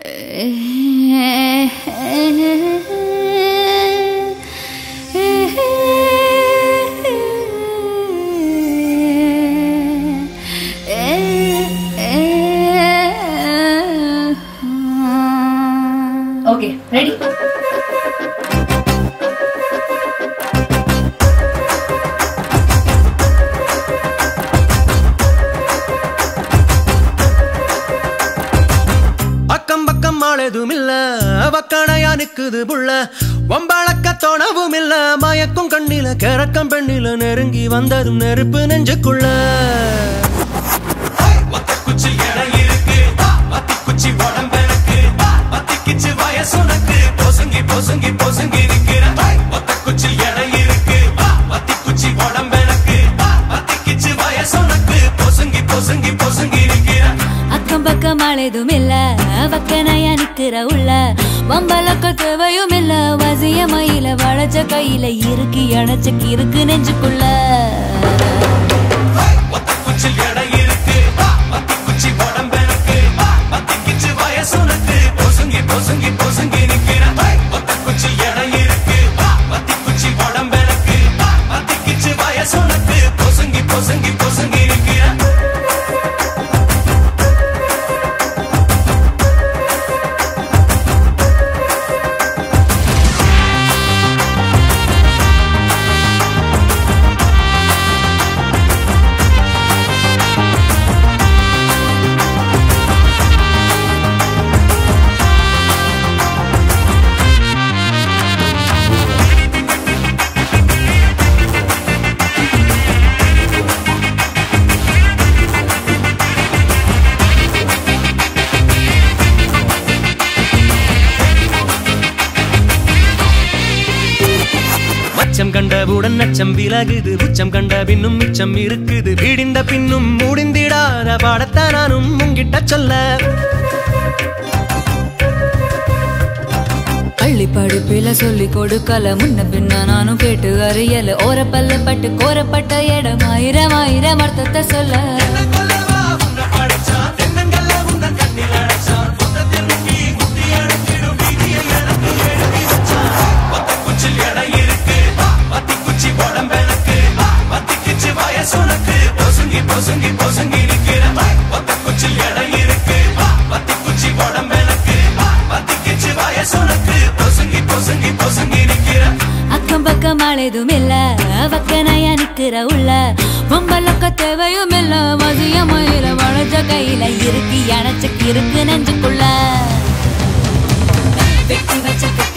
Okay, ready? Akkam Pakkam ஆளதுமில்ல வக்கணையா நிக்குது புள்ள வம்பாளக்க தோணவுமில்ல மயக்கும் கண்ணில கரக்கம் பெண்ணில நெருங்கி வந்ததும் நெருப்பு நெஞ்சுக்குள்ள குச்சி எடை இருக்கு குச்சி உடம்பெனக்கு பத்திக்கிச்சு வயசுனக்கு பொசுங்கி பொசுங்கி பொசுங்கி இருக்கிற குச்சி எடை இருக்கு குச்சி உடம்பெனக்கு பத்திக்கிச்சு வயசுனக்கு பொசுங்கி பொசுங்கி பொசுங்கி இருக்கிற அக்கம் பக்கம் ஆளதுமில்ல வக்கணையா நிக்கிற உள்ள வம்பலக்க தேவையுமில்ல வசிய மயில வளைச்ச கையில இருக்கு அணைச்சக்கு இருக்கு நெஞ்சுக்குள்ள குச்சி எடை இருக்கு குச்சி உடம்பெனக்கு பத்திக்கிச்சு வயசுனக்கு பொசுங்கி பொசுங்கி பொசுங்கி நிக்கிற குச்சி எடை இருக்கு குச்சி உடம்பெனக்கு பத்திக்கிச்சு வயசுனக்கு பொசுங்கி பொசுங்கி பொசுங்கி நிக்கிற அச்சம் கண்டவுடன் அச்சம் விலகுது உச்சம் கண்ட பின்னும் மிச்சம் இருக்குது வீடிந்த பின்னும் முடிந்திடாத பாடத்தை நானும் உங்கிட்ட சொல்ல பள்ளி படிப்பில சொல்லி கொடுக்கல முன்ன பின்ன நானும் கேட்டு அறியல ஓரப்பல்ல பட்டு கோரப்பட்ட இடம் ஆயிரம் ஆயிரம் அர்த்தத்தை சொல்ல பொசுங்கி பொசுங்கி பொசுங்கி நிக்கிற குச்சி எடை இருக்கு குச்சி உடம்பெனக்கு பத்திக்கிச்சு வயசுனக்கு பொசுங்கி பொசுங்கி பொசுங்கி நிக்கிற அக்கம் பக்கம் ஆளதுமில்ல வக்கணையா நிக்கிற உள்ள வம்பலக்க தேவையுமில்ல வசிய மயில வளைச்ச கையில இருக்கு அணைச்சக்கு இருக்கு நெஞ்சுக்குள்ள வெட்டி வச்ச